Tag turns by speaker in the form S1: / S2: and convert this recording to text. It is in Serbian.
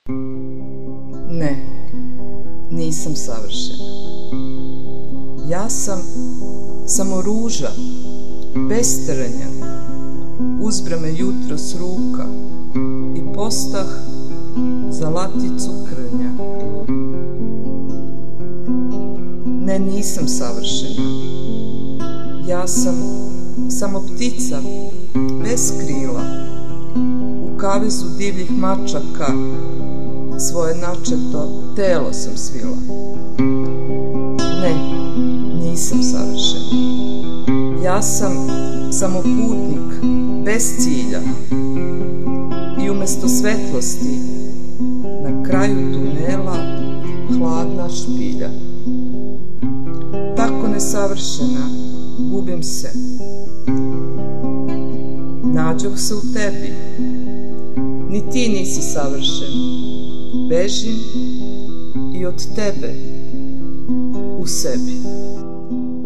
S1: Ne, nisam savršena. Ja sam samo ruža, bez trnja, uzbre me jutro s ruka i postah za laticu krnja. Ne, nisam savršena. Ja sam samo ptica, bez krila, u kavezu divljih mačaka svoje načeto telo sam svila. Ne, nisam savršena. Ja sam samo putnik, bez cilja i umesto svetlosti na kraju tunela hladna špilja. Tako nesavršena gubim se. Nađoh se u tebi, ni ti nisi savršen. Bežim i od tebe u sebi.